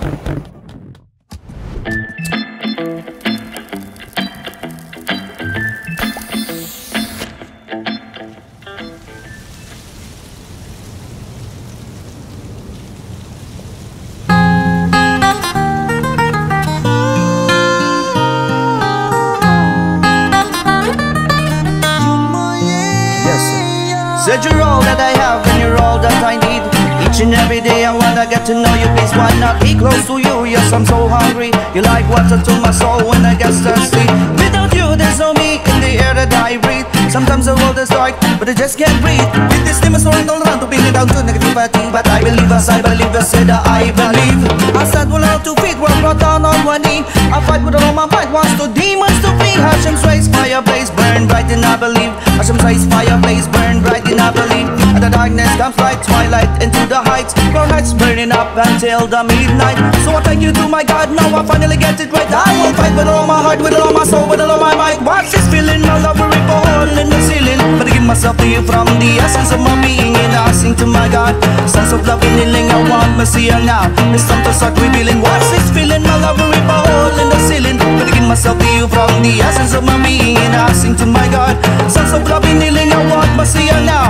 Said you're all that I have and you're all that I need. Each and every day I wanna get to know you. Please why not be close to you? Yes, I'm so hungry. You like water to my soul when I get thirsty. Without you there's no me in the air that I breathe. Sometimes the world is dark but I just can't breathe. With this demons rolling all around to bring me down to negativity. But I believe as I believe, I said that I believe. I said well on 2 feet, well brought down on 1 knee. I fight with all my might, wants to demons to flee. Hashem's rays, fire blaze, burn bright and I believe. Hashem's rays, fire blaze, burn bright and I believe. And the darkness comes light, twilight into the heights. Crown heights burning up until the midnight. So I thank you to my God, now I finally get it right. I will fight with all my heart, with all my soul, with all my might. Watch this feeling, my love will rip a hole in the ceiling. But I give myself to you from the essence of my being. And I sing to my God, sense of love and healing. I want Messiah now, it's time to start revealing. Watch this feeling, my love will rip a hole in the ceiling. But I give myself to you from the essence of my being. And I sing to my God, sense of love and healing. I want Messiah now.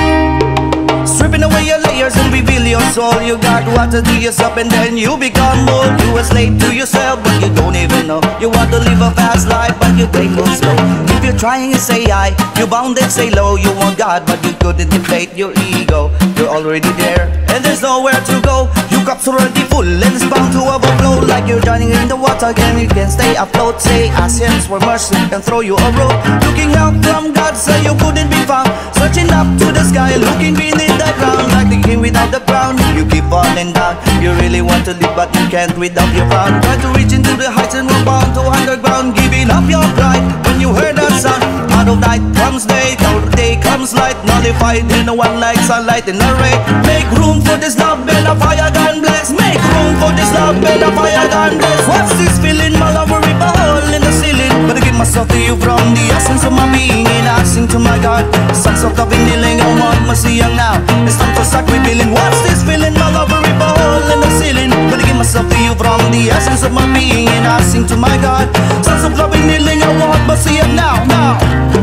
Stripping away your layers and reveal your soul. You got water to yourself and then you become more. You a slave to yourself but you don't even know. You want to live a fast life but you take it slow. If you're trying to say high, you bound and say low. You want God but you couldn't deflate your ego. You're already there and there's nowhere to go. Your cup's already full and it's bound to overflow. Like you're drowning in the water again, you can stay afloat. Say ask him for mercy and throw you a rope. Looking out from God, say you couldn't be found. Searching up to the sky, looking beneath the ground. Like the king without the crown, you keep falling down. You really want to live but you can't without your crown. Try to reach into the heights and we're bound to underground. Giving up your pride when you hear that sound. Out of night comes day, out of day comes light. Nullified in the one like sunlight in a ray. Make room for this love and a fire God bless. Make room for this love and a fire God bless. What's this feeling? My love will rip a hole in the ceiling. But I give myself to you from the essence of my being. And I sing to my God, songs of love and healing. I want Messiah now, it's time to start revealing. What's this feeling? My love will rip a hole in the ceiling. But I give myself to you from the essence of my being. And I sing to my God, songs of love and healing. I want Messiah now, now.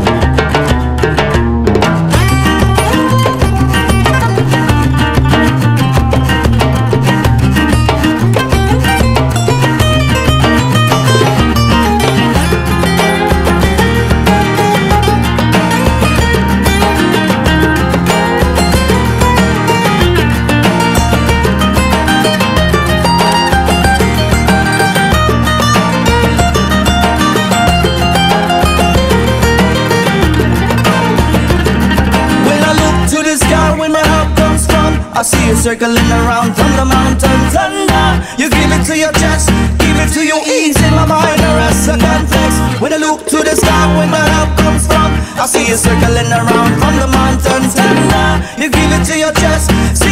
I see you circling around from the mountains under. You give it to your chest, give it to your ease. In my mind I rest a complex. When I look to the sky, where my help comes from, I see you circling around from the mountains under. You give it to your chest,